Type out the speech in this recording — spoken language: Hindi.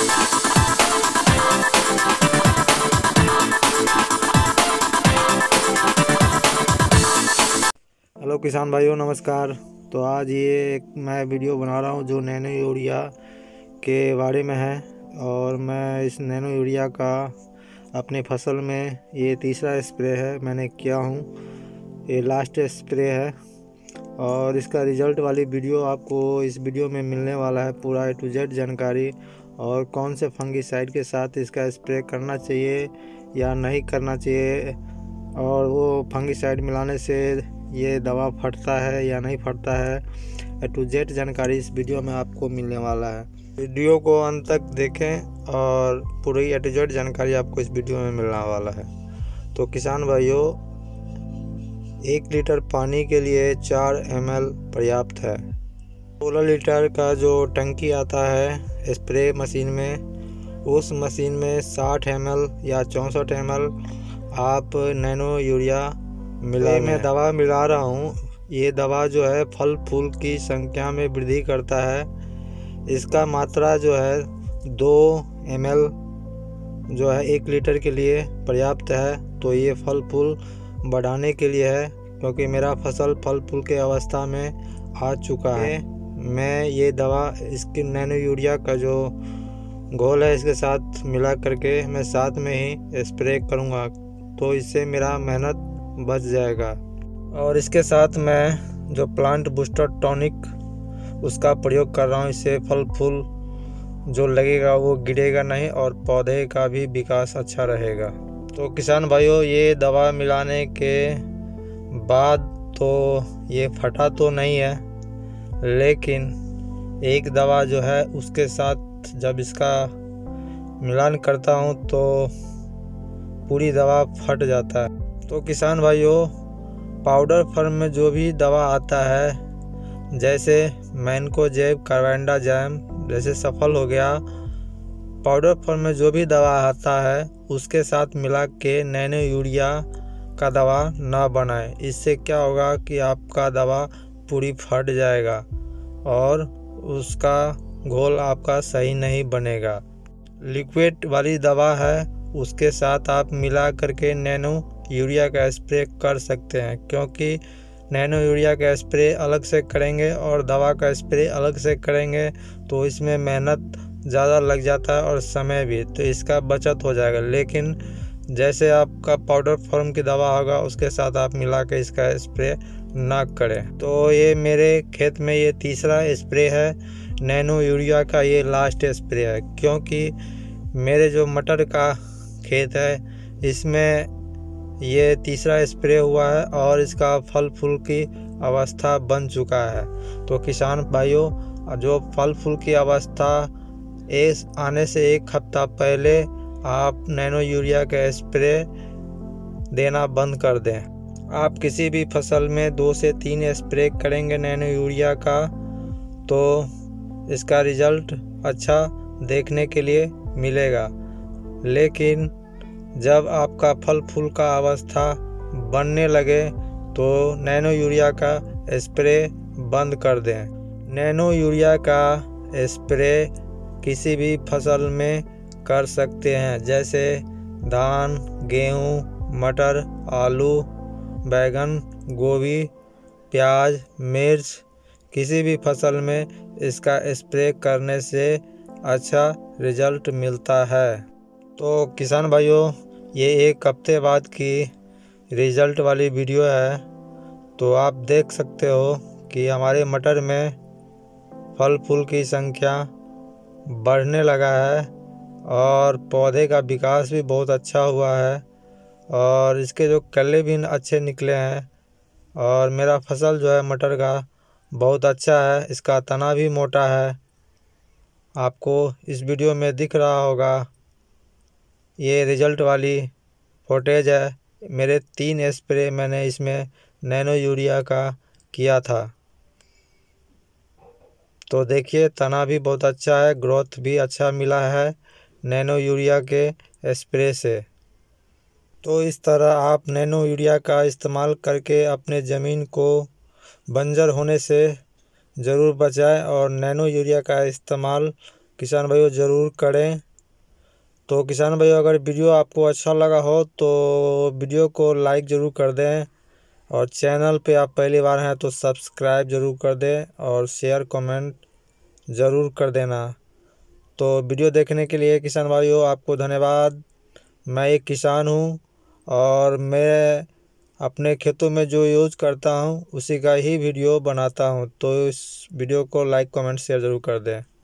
हेलो किसान भाइयों, नमस्कार। तो आज ये एक मैं वीडियो बना रहा हूँ जो नैनो यूरिया के बारे में है। और मैं इस नैनो यूरिया का अपने फसल में ये तीसरा स्प्रे है मैंने किया हूँ। ये लास्ट स्प्रे है और इसका रिज़ल्ट वाली वीडियो आपको इस वीडियो में मिलने वाला है। पूरा A to Z जानकारी और कौन से फंगिसाइड के साथ इसका स्प्रे करना चाहिए या नहीं करना चाहिए, और वो फंगिसाइड मिलाने से ये दवा फटता है या नहीं फटता है, A to Z जानकारी इस वीडियो में आपको मिलने वाला है। वीडियो को अंत तक देखें और पूरी A to Z जानकारी आपको इस वीडियो में मिलने वाला है। तो किसान भाइयों, 1 लीटर पानी के लिए 4 ml पर्याप्त है। 16 लीटर का जो टंकी आता है स्प्रे मशीन में, उस मशीन में 60 ml या 64 ml आप नैनो यूरिया मैं दवा मिला रहा हूँ। ये दवा जो है फल फूल की संख्या में वृद्धि करता है। इसका मात्रा जो है 2 ml जो है 1 लीटर के लिए पर्याप्त है। तो ये फल फूल बढ़ाने के लिए है, क्योंकि मेरा फसल फल फूल के अवस्था में आ चुका है। मैं ये दवा इसकी नैनो यूरिया का जो घोल है इसके साथ मिला करके मैं साथ में ही स्प्रे करूँगा, तो इससे मेरा मेहनत बच जाएगा। और इसके साथ मैं जो प्लांट बूस्टर टॉनिक उसका प्रयोग कर रहा हूँ। इससे फल फूल जो लगेगा वो गिरेगा नहीं और पौधे का भी विकास अच्छा रहेगा। तो किसान भाइयों, ये दवा मिलाने के बाद तो ये फटा तो नहीं है, लेकिन एक दवा जो है उसके साथ जब इसका मिलान करता हूँ तो पूरी दवा फट जाता है। तो किसान भाइयों, पाउडर फॉर्म में जो भी दवा आता है, जैसे मैनकोजेब, कार्बेंडाजिम, जैसे सफल हो गया, पाउडर फॉर्म में जो भी दवा आता है उसके साथ मिला के नैनो यूरिया का दवा ना बनाएं। इससे क्या होगा कि आपका दवा पूरी फट जाएगा और उसका घोल आपका सही नहीं बनेगा। लिक्विड वाली दवा है, उसके साथ आप मिला करके नैनो यूरिया का स्प्रे कर सकते हैं, क्योंकि नैनो यूरिया का स्प्रे अलग से करेंगे और दवा का स्प्रे अलग से करेंगे तो इसमें मेहनत ज़्यादा लग जाता है और समय भी, तो इसका बचत हो जाएगा। लेकिन जैसे आपका पाउडर फॉर्म की दवा होगा उसके साथ आप मिला के इसका स्प्रे ना करें। तो ये मेरे खेत में ये तीसरा स्प्रे है नैनो यूरिया का, ये लास्ट स्प्रे है, क्योंकि मेरे जो मटर का खेत है इसमें ये तीसरा स्प्रे हुआ है और इसका फल फूल की अवस्था बन चुका है। तो किसान भाइयों, जो फल फूल की अवस्था आने से 1 हफ्ता पहले आप नैनो यूरिया का स्प्रे देना बंद कर दें। आप किसी भी फसल में 2 से 3 स्प्रे करेंगे नैनो यूरिया का, तो इसका रिज़ल्ट अच्छा देखने के लिए मिलेगा। लेकिन जब आपका फल फूल का अवस्था बनने लगे तो नैनो यूरिया का स्प्रे बंद कर दें। नैनो यूरिया का स्प्रे किसी भी फसल में कर सकते हैं, जैसे धान, गेहूँ, मटर, आलू, बैगन, गोभी, प्याज, मिर्च, किसी भी फसल में इसका स्प्रे करने से अच्छा रिजल्ट मिलता है। तो किसान भाइयों, ये 1 हफ्ते बाद की रिज़ल्ट वाली वीडियो है। तो आप देख सकते हो कि हमारे मटर में फल फूल की संख्या बढ़ने लगा है और पौधे का विकास भी बहुत अच्छा हुआ है और इसके जो कल्ले भी अच्छे निकले हैं। और मेरा फसल जो है मटर का बहुत अच्छा है, इसका तना भी मोटा है। आपको इस वीडियो में दिख रहा होगा, ये रिज़ल्ट वाली फुटेज है। मेरे 3 स्प्रे मैंने इसमें नैनो यूरिया का किया था। तो देखिए, तना भी बहुत अच्छा है, ग्रोथ भी अच्छा मिला है नैनो यूरिया के स्प्रे से। तो इस तरह आप नैनो यूरिया का इस्तेमाल करके अपने ज़मीन को बंजर होने से ज़रूर बचाएं और नैनो यूरिया का इस्तेमाल किसान भाइयों ज़रूर करें। तो किसान भाइयों, अगर वीडियो आपको अच्छा लगा हो तो वीडियो को लाइक ज़रूर कर दें, और चैनल पे आप पहली बार हैं तो सब्सक्राइब ज़रूर कर दें, और शेयर कमेंट ज़रूर कर देना। तो वीडियो देखने के लिए किसान भाइयों आपको धन्यवाद। मैं एक किसान हूँ और मैं अपने खेतों में जो यूज़ करता हूँ उसी का ही वीडियो बनाता हूँ। तो इस वीडियो को लाइक कमेंट शेयर ज़रूर कर दें।